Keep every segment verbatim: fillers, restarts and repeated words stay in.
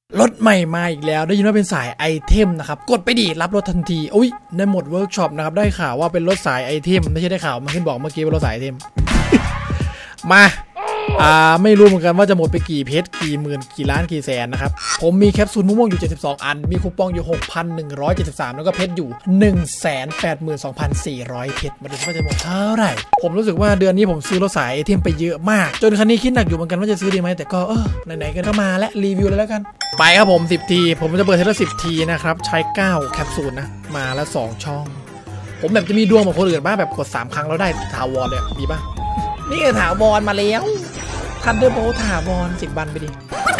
รถใหม่มาอีกแล้วได้ยินว่าเป็นสายไอเทมนะครับกดไปดิรับรถทันทีอุ้ยในหมดเวิร์กช็อปนะครับได้ข่าวว่าเป็นรถสายไอเทมไม่ใช่ได้ข่าวมันขึ้นบอกเมื่อกี้เป็นรถสายไอเทม มาอ่าไม่รู้เหมือนกันว่าจะหมดไปกี่เพชรกี่หมื่นกี่ล้านกี่แสนนะครับผมมีแคปซูลม่วงอยู่เจ็ดสิบสองอันมีคูปองอยู่ หกพันหนึ่งร้อยเจ็ดสิบสาม แล้วก็เพชรอยู่ หนึ่งแสนแปดหมื่นสองพันสี่ร้อย เพชรมาดูว่าจะหมดเท่าไหร่ผมรู้สึกว่าเดือนนี้ผมซื้อรถสายไอเทมไปเยอะมากจนคันนี้คิดหนักอยู่เหมือนกันว่าจะซื้อดีไหมแต่ก็เออไหนๆกันก็มาและรีวิวเลยแล้วกันไปครับผมสิบทีผมจะเปิดเทสละสิบทีนะครับใช้เก้าแคปซูลนะมาแล้วสองช่องผมแบบจะมีดวงเหมือนคนอื่นบ้างแบบกดสามครั้งแล้วได้ถาวรเลยมีป่ะนี่ถาวรมาแล้วทันเดอร์โบลต์ถาวรสิบบันไปดิ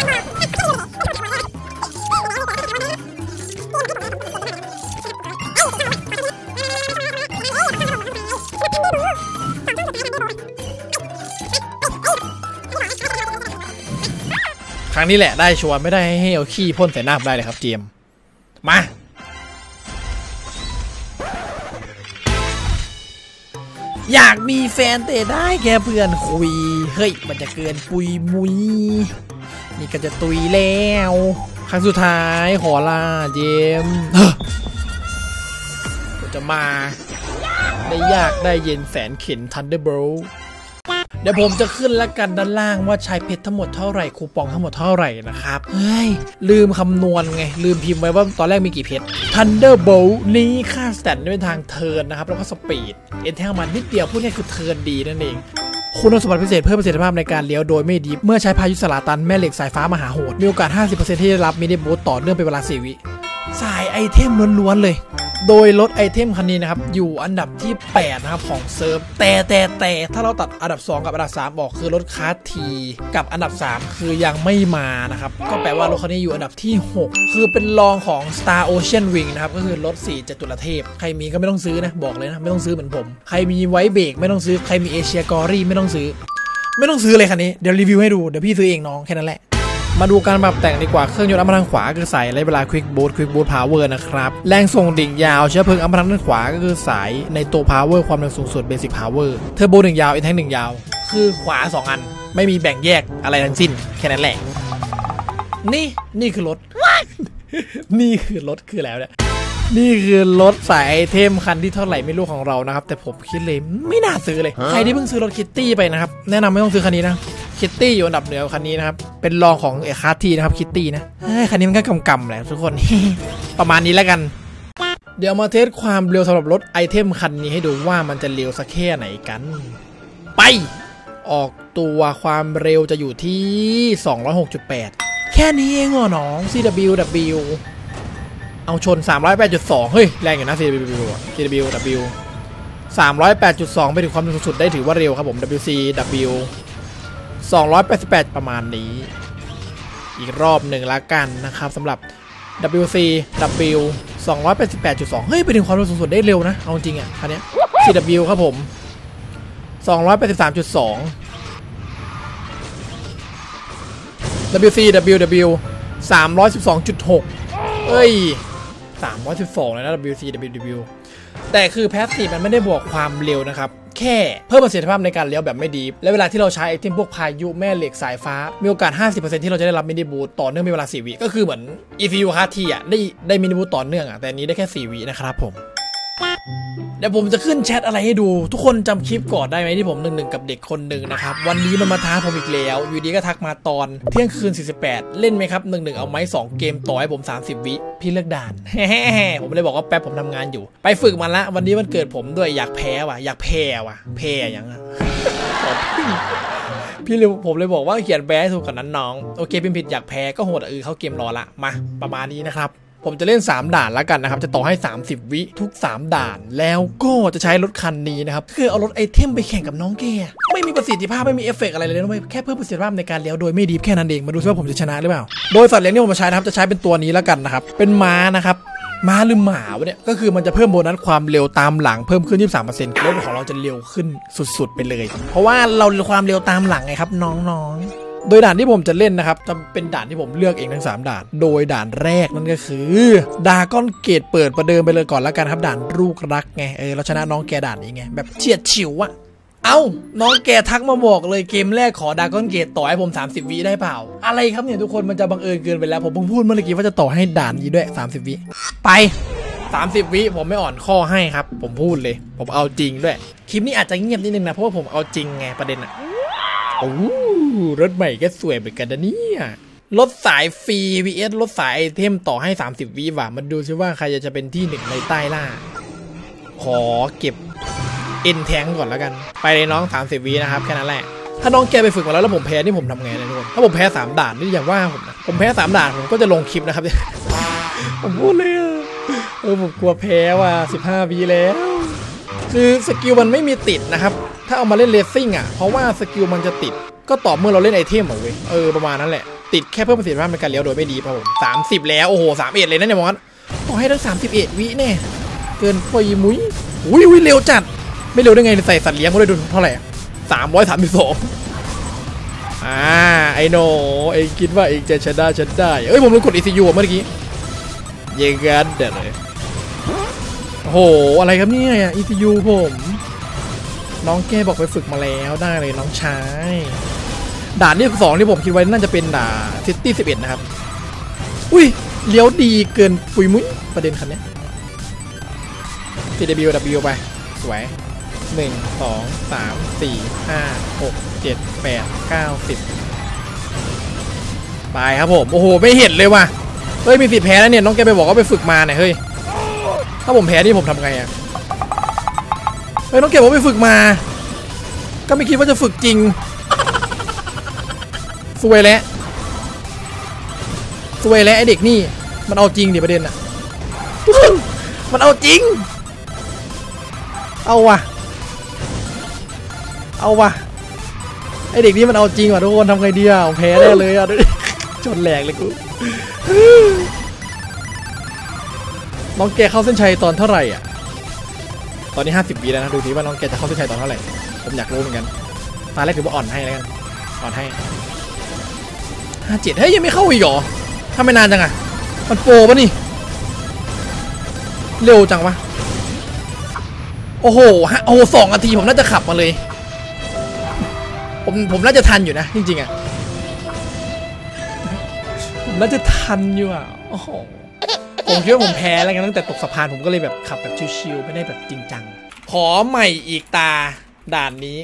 ครั้งนี้แหละได้ชัวร์ไม่ได้ให้เอาขี้พ่นใส่หน้าได้เลยครับเจมมาอยากมีแฟนแต่ได้แค่เพื่อนคุยเฮ้ยมันจะเกินปุยมุยนี่ก็จะตุยแล้วครั้งสุดท้ายขอลาเจมจะมาได้ยากได้เย็นแสนเข็น Thunderbolt เดี๋ยวผมจะขึ้นแล้วกันด้านล่างว่าใช้เพชรทั้งหมดเท่าไหร่คูปองทั้งหมดเท่าไหร่นะครับเฮ้ยลืมคำนวณไงลืมพิมพ์ไว้ว่าตอนแรกมีกี่เพชร Thunderbolt นี้ค่าสแตทเป็นทางเทิร์นนะครับแล้วก็สปีดเอ็นแทงมันนิดเดียวพูดง่ายคือเทิร์นดีนั่นเองคุณสมบัติพิเศษเพิ่มประสิทธิภาพในการเลี้ยวโดยไม่ดิฟเมื่อใช้พายุสลาตันแม่เหล็กสายฟ้ามหาโหดมีโอกาส ห้าสิบเปอร์เซ็นต์ ที่ได้รับมินิบูสต์ต่อเนื่องเป็นเวลาสี่วิสายไอเทมล้วนๆเลยโดยรถไอเทมคันนี้นะครับอยู่อันดับที่แปดนะครับของเซิร์ฟแต่แต่แต่ถ้าเราตัดอันดับสองกับอันดับสามออกคือรถคาร์ทีกับอันดับสามคือยังไม่มานะครับก็แปลว่ารถคันนี้อยู่อันดับที่หกคือเป็นรองของ Star Ocean Wing นะครับก็คือรถสี่จตุรเทพใครมีก็ไม่ต้องซื้อนะบอกเลยนะไม่ต้องซื้อเหมือนผมใครมีไว้เบรกไม่ต้องซื้อใครมีเอเชียกอรี่ไม่ต้องซื้อไม่ต้องซื้อเลยคันนี้เดี๋ยวรีวิวให้ดูเดี๋ยวพี่ซื้อเองน้องแค่นั้นแหละมาดูการปรับแต่งดีกว่าเครื่องยนต์อัมพลังขวาคือใส่ระยะเวลา Quick Boost Quick Boost Power นะครับแรงส่งดิ่งยาวเชื้อเพลิงอัมพลังด้านขวาก็คือสายในตัว Power ความเร็วสูงสุด Basic Power เทอร์โบหนึ่งยาว N แทงหนึ่งยาวคือขวาสองอันไม่มีแบ่งแยกอะไรทั้งสิ้นแค่นั้นแหละนี่นี่คือรถ นี่คือรถคือแล้วเนี่ยนี่คือรถสายไอเทมคันที่เท่าไหร่ไม่รู้ของเรานะครับแต่ผมคิดเลยไม่น่าซื้อเลยใครที่เพิ่งซื้อรถคิตตี้ไปนะครับแนะนำไม่ต้องซื้อคันนี้นะคิตตี้อยู่อันดับเหนือคันนี้นะครับเป็นรองของเอคาร์ทีนะครับคิตตี้นะคันนี้มันก็กำๆแหละทุกคน ประมาณนี้แล้วกันเดี๋ยวมาเทสความเร็วสำหรับรถไอเทมคันนี้ให้ดูว่ามันจะเร็วสักแค่ไหนกันไปออกตัวความเร็วจะอยู่ที่ สองร้อยหกจุดแปด แค่นี้เองเหรอน้อง ซี ดับเบิลยู ดับเบิลยู เอาชน สามร้อยแปดจุดสอง เฮ้ยแรงอยู่นะ ซี ดับเบิลยู ซี ดับเบิลยู ดับเบิลยู สามร้อยแปดจุดสอง ไปถึงความเร็วสูงสุดได้ถือว่าเร็วครับผม ดับเบิลยู ซี ดับเบิลยู สองร้อยแปดสิบแปดประมาณนี้อีกรอบหนึ่งละกันนะครับสำหรับ ดับเบิลยู ซี ดับเบิลยู สองร้อยแปดสิบแปดจุดสอง เฮ้ยไปถึงความเร็วสูงสุดได้เร็วนะเอาจริงอ่ะคันนี้ ซี ดับเบิลยู ครับผมสองร้อยแปดสิบสามจุดสอง ดับเบิลยู ซี ดับเบิลยู ดับเบิลยู สามร้อยสิบสองจุดหก เอ้ยสามร้อยสิบสองเลยนะ ดับเบิลยู ซี ดับเบิลยู ดับเบิลยู แต่คือแพสซีฟมันไม่ได้บวกความเร็วนะครับแค่เพิ่มประสิทธิภาพในการเลี้ยวแบบไม่ดีและเวลาที่เราใช้ไอเทมพวกพายุแม่เหล็กสายฟ้ามีโอกาส ห้าสิบเปอร์เซ็นต์ ที่เราจะได้รับมินิบูสต์ต่อเนื่องเป็นเวลาสี่วิก็คือเหมือน อี ซี ยู คาร์ทีอ่ะได้ได้มินิบูสต์ต่อเนื่องอ่ะแต่อันนี้ได้แค่สี่วินะครับผมเดี๋ยวผมจะขึ้นแชทอะไรให้ดูทุกคนจำคลิปก่อนได้ไหมที่ผมหนึ่งหนึ่งกับเด็กคนหนึ่งนะครับวันนี้มันมาท้าผมอีกแล้วอยู่ดีก็ทักมาตอนเที่ยงคืนสี่สิบแปดเล่นไหมครับหนึ่งหนึ่งเอาไหมสองเกมต่อให้ผมสามสิบวิพี่เลือกด่าน ผมเลยบอกว่าแป๊บผมทำงานอยู่ไปฝึกมันละวันนี้มันเกิดผมด้วยอยากแพ้ว่ะอยากแพ้ว่ะแพ้อย่างอ่ะ พี่เลยผมเลยบอกว่าเขียนแพ้ถูกกับนั้นน้องโอเคพิมพ์ผิดอยากแพ้ก็โหดเออเข้าเกมรอละมาประมาณนี้นะครับผมจะเล่นสามด่านแล้วกันนะครับจะต่อให้สามสิบวิทุกสามด่านแล้วก็จะใช้รถคันนี้นะครับคือเอารถไอเทมไปแข่งกับน้องแกไม่มีประสิทธิภาพไม่มีเอฟเฟกต์อะไรเลยนะแค่เพิ่มประสิทธิภาพในการเลี้ยวโดยไม่ดีแค่นั้นเองมาดูซิว่าผมจะชนะหรือเปล่าโดยสัตว์เลี้ยงที่ผมมาใช้นะครับจะใช้เป็นตัวนี้แล้วกันนะครับเป็นม้านะครับม้าหรือหมาวะเนี่ยก็คือมันจะเพิ่มโบนัสความเร็วตามหลังเพิ่มขึ้น ยี่สิบสามเปอร์เซ็นต์ รถของเราจะเร็วขึ้นสุดๆไปเลยเพราะว่าเราความเร็วตามหลังไงครับน้องๆโดยด่านที่ผมจะเล่นนะครับจะเป็นด่านที่ผมเลือกเองทั้งสามด่านโดยด่านแรกนั่นก็คือดาก้อนเกตเปิดประเดิมไปเลยก่อนแล้วกันครับด่านลูกรักไงเออเราชนะน้องแกด่านนี้ไงแบบเฉียดฉิวอะเอ้าน้องแกทักมาบอกเลยเกมแรกขอดากอนเกตต่อให้ผมสามสิบวิได้เปล่าอะไรครับเนี่ยทุกคนมันจะบังเอิญเกินไปแล้วผมเพิ่งพูดเมื่อกี้ว่าจะต่อให้ด่านนี้ด้วยสามสิบวิไปสามสิบวิผมไม่อ่อนข้อให้ครับผมพูดเลยผมเอาจริงด้วยคลิปนี้อาจจะเงียบนิดนึงนะเพราะว่าผมเอาจริงไงประเด็นอะโอ้รถใหม่ก็สวยเหมือนกันนะเนี่ยรถสายฟรี วี เอส รถสายไอเทมต่อให้สามสิบวิว่ะมันดูซิว่าใครจะเป็นที่หนึ่งในใต้ล่าขอเก็บเอ็นแทงก่อนแล้วกันไปเลยน้องสามสิบวินะครับแค่นั้นแหละถ้าน้องแกไปฝึกมาแล้วแล้วผมแพ้นี่ผมทำไงนะทุกคนถ้าผมแพ้สามด่านนี่อย่างว่าผมนะผมแพ้สามด่านผมก็จะลงคลิปนะครับ ผมพูดเลยเออผมกลัวแพ้ว่ะสิบห้าวิแล้วคือสกิลมันไม่มีติดนะครับถ้าเอามาเล่นเรซซิ่งอ่ะเพราะว่าสกิลมันจะติดก็ต่อเมื่อเราเล่นไอเทมอ่ะเว้ยเออประมาณนั้นแหละติดแค่เพิ่มประสิทธิภาพในการเลี้ยวโดยไม่ดีป่ะผมสามสิบแล้วโอ้โหสามเอ็ดเลยนะเนี่ยมอสต้องให้ทั้งสามสิบเอ็ดวิแน่เกินพอยีมุ้ยอุ้ยอุ้ยเร็วจัดไม่เร็วได้ไงใส่สัตว์เลี้ยงเขาเลยดูเท่าไหร่สามร้อยสามสิบสองอ่าไอโนเองคิดว่าเองจะชนะฉันได้เอ้ยผมลืมกด อี ซี ยู เมื่อกี้เยังกันเด็ดเลยโอ้โหอะไรครับเนี่ย อี ซี ยู ผมน้องแกบอกไปฝึกมาแล้วได้เลยน้องชายด่านที่สองที่ผมคิดไว้น่าจะเป็นด่านซิตี้สิบเอ็ดนะครับอุ้ยเลี้ยวดีเกินปุยมุ้ยประเด็นคันนี้ ที ดับเบิลยู ดับเบิลยู ไปสวยหนึ่งสองสามสี่ห้าหกเจ็ดแปดเก้าสิบไปครับผมโอ้โหไม่เห็นเลยว่ะเฮ้ยมีสิทธิ์แพ้แล้วเนี่ยน้องแกไปบอกว่าไปฝึกมาเนี่ยเฮ้ยถ้าผมแพ้นี่ผมทำไงอ่ะเฮ้ยน้องแกบอกไปฝึกมาก็ไม่คิดว่าจะฝึกจริงสวยแล้วสวยแล้วไอเด็กนี่มันเอาจริงดิประเด็นอ่ะมันเอาจริงเอาว่ะเอาว่ะไอเด็กนี่มันเอาจริงว่ะทุกคนทำไงดีอ่ะผมแพ้ได้เลยอ่ะจนแหลกเลยกูน้องแกเข้าเส้นชัยตอนเท่าไหร่อ่ะตอนนี้ห้าสิบวิแล้วนะดูทีว่าน้องแกจะเข้าเส้นชัยตอนเท่าไหร่ผมอยากรู้เหมือนกันตาแรกถือว่าอ่อนให้แล้วกันอ่อนให้ห้าเจ็ดเฮ้ยยังไม่เข้าอีกเหรอทำไม่นานจังอ่ะมันโปรปะนี่เร็วจังวะโอ้โหโอ้โหสองนาทีผมน่าจะขับมาเลยผมผมน่าจะทันอยู่นะจริงๆอ่ะผมน่าจะทันอยู่อ่ะโอ้โหผมคิดว่าผมแพ้แล้วกันตั้งแต่ตกสะพานผมก็เลยแบบขับแบบชิวๆไม่ได้แบบจริงจังขอใหม่อีกตาด่านนี้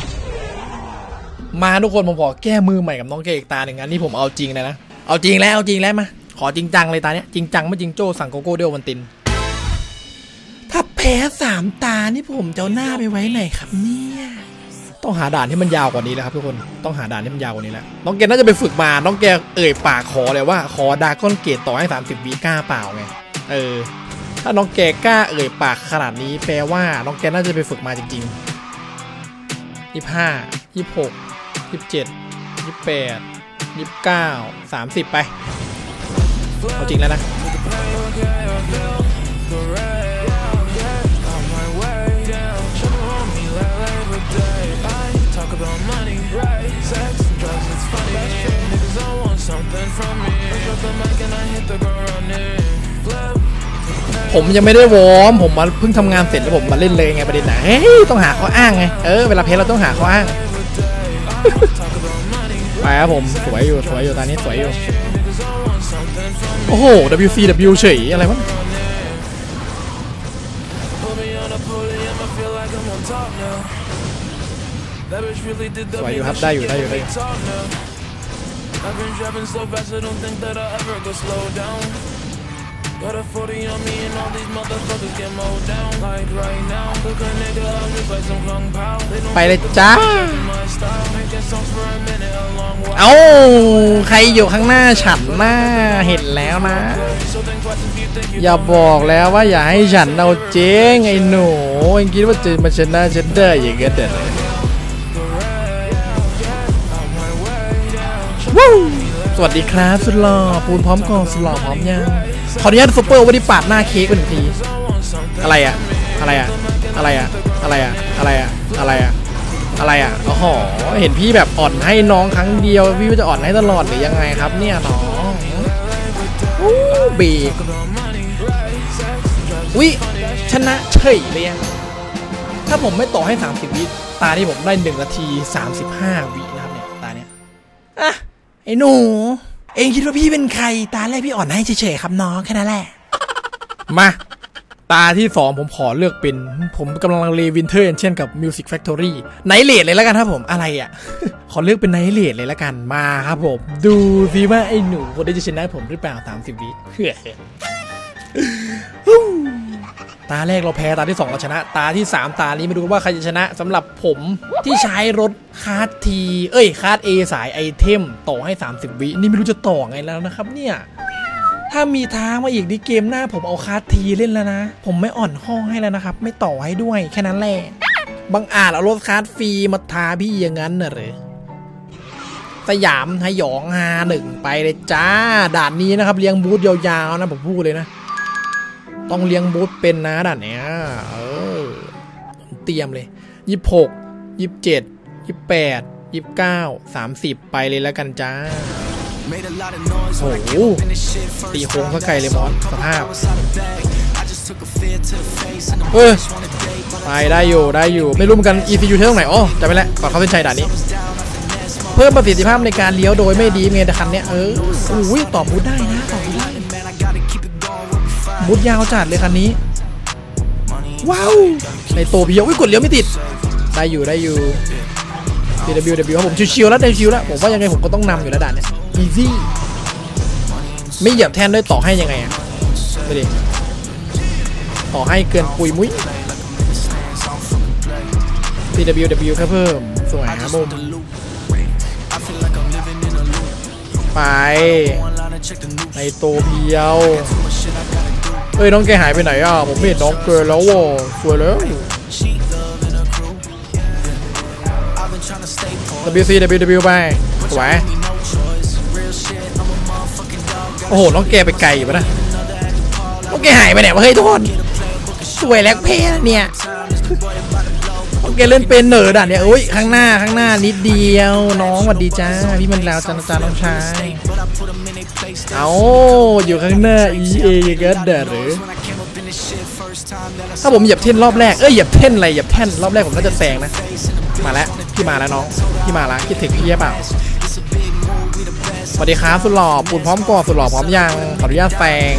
มาทุกคนผมขอแก้มือใหม่กับน้องแกอีกตาหนึ่งอันนี้ผมเอาจริงเลยนะเอาจริงแล้วเอาจริงแล้วมาขอจริงจังเลยตาเนี้ยจริงจังไม่จริงโจ้สั่งโกโก้เดียววันตินถ้าแพ้สามตานี่ผมจะเอาหน้าไปไว้ไหนครับเนี่ยต้องหาด่านที่มันยาวกว่านี้แล้วครับทุกคนต้องหาด่านที่มันยาวกว่านี้แล้วน้องแกน่าจะไปฝึกมาน้องแกเอ่ยปากขอเลยว่าขอดากอนเกตต่อให้สามสิบวิกล้าเปล่าไงเออถ้าน้องแกกล้าเอ่ยปากขนาดนี้แปลว่าน้องแกน่าจะไปฝึกมาจริงๆยี่สิบห้ายี่สิบหกยี่สิบเจ็ดยี่สิบแปดยี่สิบเก้าสามสิบไปเอาจริงแล้วนะผมยังไม่ได้วอร์มผมมาเพิ่งทำงานเสร็จแล้วผมมาเล่นเลยไงประเด็นไหนเฮ้ยต้องหาข้ออ้างไงเออเวลาเพลเราต้องหาข้ออ้างไปครับผมสวยอยู่สวยอยู่ตอนนี้สวยอยู่โอ้โห ดับเบิลยู ซี ดับเบิลยู เฉยอะไรวะสวยอยู่ครับได้อยู่ได้อยู่ได้อยู่ไปเลยจ้าเอ้าใครอยู่ข้างหน้าฉันหน้าเห็นแล้วนะอย่าบอกแล้วว่าอย่าให้ฉันเอาเจ๊งไอ้หนูเองคิดว่าจะมาชนะฉันได้อย่างเงี้ยเด็ดสวัสดีครับสุดหล่อปูนพร้อมกองสุดหล่อพร้อมยังขออนุญาตซุปเปอร์วันนี้ปาดหน้าเค้กไปหนึ่งทีอะไรอะอะไรอะอะไรอะอะไรอะอะไรอะอะไรอะอะไรอะโอ้โหเห็นพี่แบบอ่อนให้น้องครั้งเดียวพี่จะอ่อนให้ตลอดหรือยังไงครับเนี่ยน้องเบรกอุ้ยชนะเฉยเลยถ้าผมไม่ต่อให้สามสิบวิตาที่ผมได้หนึ่งนาทีสามสิบห้าวินะครับเนี่ยตาเนี้ยอ่ะไอ้หนูเองคิดว่าพี่เป็นใครตาแรกพี่อ่อนให้เฉยๆครับน้องแค่นั้นแหละมาตาที่สองผมขอเลือกเป็นผมกำลังเลวินเทอร์เช่นกับ Music Factory ไนท์เลดเลยแล้วกันครับผมอะไรอ่ะ ขอเลือกเป็นไนท์เลดเลยแล้วกันมาครับผมดูสิว่าไอ้หนูคนนี้จะชนะผมหรือเปล่าสามสิบวิตาแรกเราแพ้ตาที่สองเราชนะตาที่สามตานี้ไม่รู้ว่าใครจะชนะสำหรับผมที่ใช้รถคาร์ดทีเอ้ยคาร์ด A สายไอเทมต่อให้สามสิบวินี่ไม่รู้จะต่อไงแล้วนะครับเนี่ยถ้ามีทางมาอีกในเกมหน้าผมเอาคาร์ดทีเล่นแล้วนะผมไม่อ่อนห้องให้แล้วนะครับไม่ต่อให้ด้วยแค่นั้นแหละบังอาจเอารถคาร์ดฟรีมาทาพี่อย่างนั้นน่ะหรือสยามหยองฮาหนึ่งไปเลยจ้าด่านนี้นะครับเลี้ยงบูธยาวๆนะผมพูดเลยนะต้องเลี้ยงบูธเป็นนะด่านเนี้ยเออผมเตรียมเลยยี่สิบหกยี่สิบเจ็ดยี่สิบแปดยี่สิบเก้าสามสิบไปเลยแล้วกันจ้าโอ้โหตีโค้งก็ไกลเลยมอสสภาพเออไปได้อยู่ได้อยู่ไม่รู้เหมือนกัน อี ซี ยู เท่าไหร่อ๋อจำไม่แล้วก่อนเข้าเส้นชัยด่านนี้เพิ่มประสิทธิภาพในการเลี้ยวโดยไม่ดีเมนคันเนี้ยเอออุ้ยต่อบูธได้นะต่อบูธได้บูธยาวจัดเลยคันนี้ว้าวในตัวเพียวอุ้ยกดเลี้ยวไม่ติดได้อยู่ได้อยู่ ซี ดับเบิลยู ดับเบิลยู ครับผมชิวๆแล้วได้ชิวแล้วผมว่ายังไงผมก็ต้องนำอยู่แล้วด่านเนี้ย easy ไม่เหยียบแทนด้วยต่อให้ยังไงอ่ะไม่ดิต่อให้เกินปุยมุ้ย ซี ดับเบิลยู ดับเบิลยู แค่เพิ่มสวยครับผมไปในตัวเพียวเอ้ยน้องแกหายไปไหนอ่ะผมไม่เห็นน้องเกินแล้วว่ะสวยแล้ว ดับเบิลยู ซี ดับเบิลยู ดับเบิลยู ไปสวยโอ้โหน้องแกไปไกลอยู่ปะนะน้องแกหายไปไหนวะเฮ้ยทุกคนสวยแล้วเพลเนี่ยน้องแกเล่นเป็นเหนือด่านเนี่ยโอ้ยข้างหน้าข้างหน้านิดเดียวน้องสวัสดีจ้าพี่มันแล้วจ้าจ้าน้องชายเอาอยู่ข้างหน้า อี เอ ก็เด้อหรือถ้าผมเหยียบเท่นรอบแรกเอ้ยเหยียบเท่นอะไรเหยียบแท่นรอบแรกผมน่าจะแซงนะมาแล้วพี่มาแล้วน้องพี่มาแล้วคิดถึงพี่เปล่าสวัสดีครับสุดหล่อปูนพร้อมก่อสุดหล่อพร้อมยังขออนุญาตแซง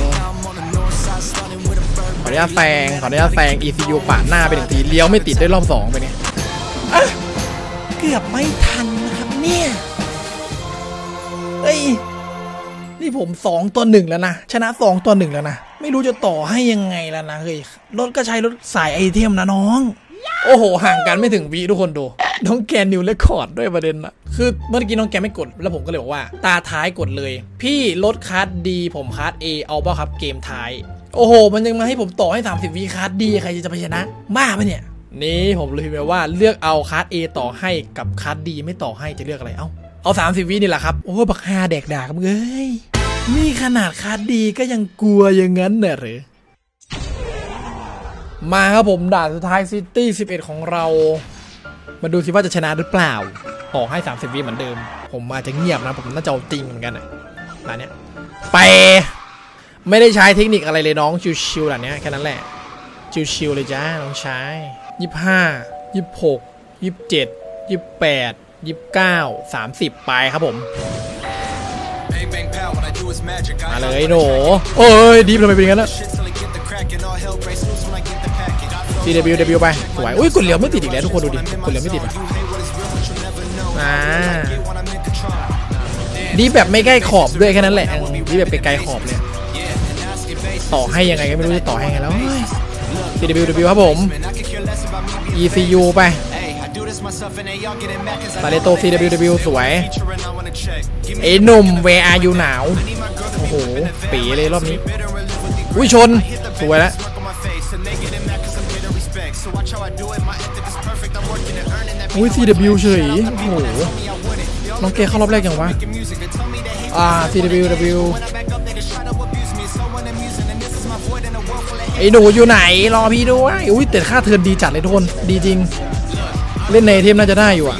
ขออนุญาตแซงขออนุญาตแซง อี ซี ยู ปาดหน้าไปหนึ่งทีเลี้ยวไม่ติดได้รอบสองไปเนี่ยเกือบไม่ทันนะครับเนี่ยเอ้ยนี่ผมสองต่อหนึ่งแล้วนะชนะสองต่อหนึ่งแล้วนะไม่รู้จะต่อให้ยังไงแล้วนะเฮ้ยรถก็ใช้รถสายไอเทมนะน้องโอ้โหห่างกันไม่ถึงวิทุกคนดูน้องแกนิวเรคคอร์ดด้วยประเด็นนะคือเมื่อกี้น้องแกไม่กดแล้วผมก็เลยบอกว่าตาท้ายกดเลยพี่รถคาร์ดดีผมคาร์ด A เอาเปล่าครับเกมท้ายโอ้โหมันยังมาให้ผมต่อให้สามสิบวิคาร์ดดีใครจะไปชนะบ้าปะเนี่ยนี่ผมเลยพิมพ์ว่าเลือกเอาคาร์ด A ต่อให้กับคาร์ดดีไม่ต่อให้จะเลือกอะไรเอ้าเอาสามสิบวินี่แหละครับโอ้บักฮาแดกด่าครับเอ้ยนี่ขนาดคาร์ดดีก็ยังกลัวอย่างนั้นเนอะหรือมาครับผมด่านสุดท้ายซิตี้สิบเอ็ดของเรามาดูสิว่าจะชนะหรือเปล่าต่อให้สามสิบวิเหมือนเดิมผมอาจจะเงียบนะผมน่าจะเอาจริงเหมือนกันนะด่านเนี้ยไปไม่ได้ใช้เทคนิคอะไรเลยน้องชิวๆด่านเนี้ยแค่นั้นแหละชิวๆเลยจ้าน้องชายยี่สิบห้ายี่สิบหกยี่สิบเจ็ดยี่สิบแปดยี่สิบเก้าสามสิบไปครับผมมาเลยโหนโอ้ยดีทำไมเป็นอย่างนั้นล่ะ ซี ดับเบิลยู ดับเบิลยู ไปสวยอุ้ยกดเหลียวไม่ติดอีกแล้วทุกคนดูดิกดเหลียวไม่ติดอ่ะอ่าดีแบบไม่ใกล้ขอบด้วยแค่นั้นแหละดีแบบไปไกลขอบเลยต่อให้ยังไงก็ไม่รู้จะต่อให้ไงแล้ว ซี ดับเบิลยู ดับเบิลยู ครับผม อี ซี ยู ไปตาเลโต ซี ดับเบิลยู ดับเบิลยู สวยไอ้หนุ่ม Where are you หนาวโอ้โหปีเลยรอบนี้อุ้ยชนสวยแล้วอุ้ย ซี ดับเบิลยู เฉยโอ้โหน้องเกเข้ารอบแรกยังวะอ่า ซี ดับเบิลยู ดับเบิลยู ไอ้หนูอยู่ไหนรอพี่ด้วยอุ้ยแต่ค่าเทิร์นดีจัดเลยทุกคนดีจริงเล่นในเทมน่าจะได้อยู่อ่ะ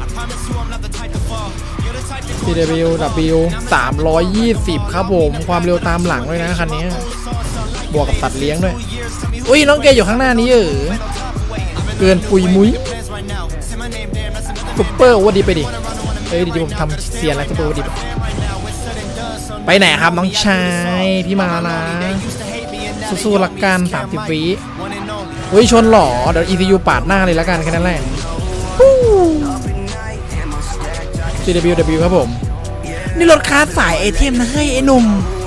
ซี ดับเบิลยู ดับเบิลยู สามร้อยยี่สิบครับผมความเร็วตามหลังด้วยนะคันนี้บวกกับสัตว์เลี้ยงด้วยอุ้ยน้องเกอยู่ข้างหน้านี้เออเกินปุยมุ้ยซุปเปอร์โอเวอร์ดีไปดิเฮ้ยดีผมทำเสียนอะไรซุปเปอร์โอเวอร์ดีไปไหนครับน้องชายพี่มานะสู้ๆละกันสามสิบวิเฮ้ยชนหล่อเดี๋ยว อี ซี ยู ปาดหน้าเลยละกันแค่นั้นแหละ ซี ดับเบิลยู ดับเบิลยู ครับผมนี่รถคาร์สายไอเทมนะเฮ้ยไอ้หนุ่ม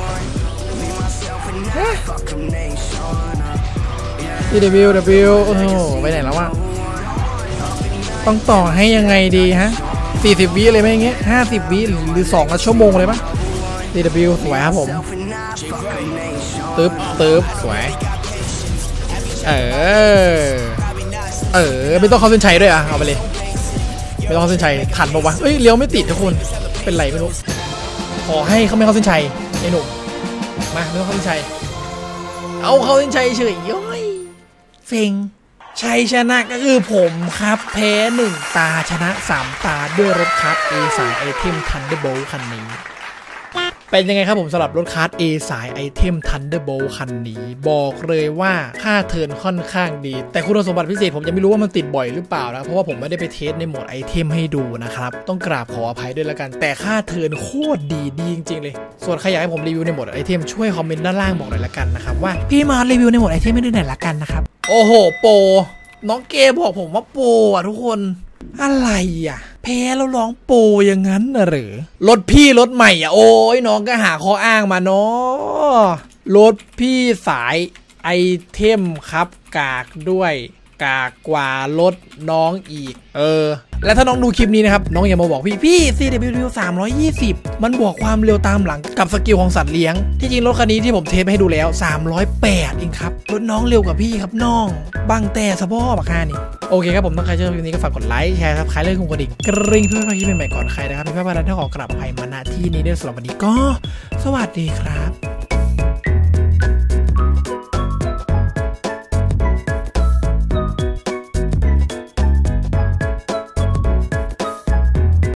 ซี ดับเบิลยู ดับเบิลยู โอ้โหไปไหนแล้ววะต้องต่อให้ยังไงดีฮะสี่สิบวิเลยไหมอย่างเงี้ยห้าสิบวิหรือสองชั่วโมงเลยปะ ซี ดับเบิลยู สวยครับผมตึ๊บตึ๊บสวยเออเออไม่ต้องเข้าเส้นชัยด้วยอ่ะเอาไปเลยไม่ต้องเข้าเส้นชัยทันปะวะเอ้ยเลี้ยวไม่ติดทุกคนเป็นไรไม่รู้ขอให้เขาไม่เข้าเส้นชัยไอ้หนุ่มมาไม่ต้องเข้าเส้นชัยเอาเข้าเส้นชัยเฉยย้อยเซ็งชัยชนะก็คือผมครับแพ้หนึ่งตาชนะสามตาด้วยรถคัส A สายไอเทม Thunderbolt คันนี้เป็นยังไงครับผมสำหรับรถคัส A สายไอเทม Thunderbolt คันนี้บอกเลยว่าค่าเทิร์นค่อนข้างดีแต่คุณสมบัติพิเศษผมยังไม่รู้ว่ามันติดบ่อยหรือเปล่านะเพราะว่าผมไม่ได้ไปเทสในโหมดไอเทมให้ดูนะครับต้องกราบขออภัยด้วยแล้วกันแต่ค่าเทิร์นโคตรดีดีจริงๆเลยส่วนใครอยากให้ผมรีวิวในโหมดไอเทมช่วยคอมเมนต์ด้านล่างบอกหน่อยละกันนะครับว่าพี่มารีวิวในโหมดไอเทมไม่ได้ไหนละกันนะครับโอ้โหโปน้องเกบอกผมว่าโปอ่ะทุกคนอะไรอ่ะแพ้แล้วร้องโปอย่างนั้นนะหรือรถพี่รถใหม่อ่ะโอ้ยน้องก็หาข้ออ้างมาเนาะรถพี่สายไอเทมครับกากด้วยกากกว่ารถน้องอีกเออและถ้าน้องดูคลิปนี้นะครับน้องอย่ามาบอกพี่พี่ ซี ดับเบิลยู สามร้อยยี่สิบมันบวกความเร็วตามหลังกับสกิลของสัตว์เลี้ยงที่จริงรถคันนี้ที่ผมเทสให้ดูแล้วสามร้อยแปดเองครับรถน้องเร็วกว่าพี่ครับน้องบังแต่สะบ้อบักฮานี่โอเคครับผมถ้าใครชอบคลิปนี้ก็ฝากกดไลค์แชร์ครับใครเล่นกดกระดิ่งกริ๊งเพื่อไม่ให้คลิปใหม่ๆก่อนใครนะครับมีภาพบรรยายที่ขอกลับไปมาณที่นี้ด้วยสำหรับวันนี้ก็สวัสดีครับ